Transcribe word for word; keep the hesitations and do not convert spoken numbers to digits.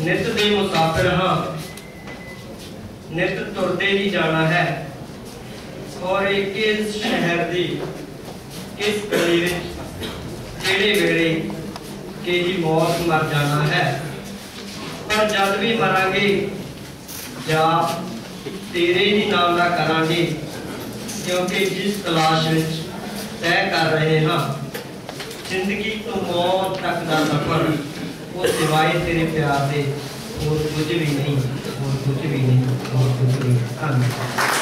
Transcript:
नित दे मुसाफिर हाँ, नित तुरते ही जाना है, और एक इस शहर दी किस गली विच किहड़े वेले कि ही मौत मर जाना है। पर जद भी मरांगे जा तेरे ही नाम दा करांगे, क्योंकि जिस तलाश विच तय कर रहे हाँ, जिंदगी तो मौत तक का सफर वो सिवाय तेरे प्यार दे और कुछ भी नहीं, और कुछ भी नहीं, और कुछ भी नहीं।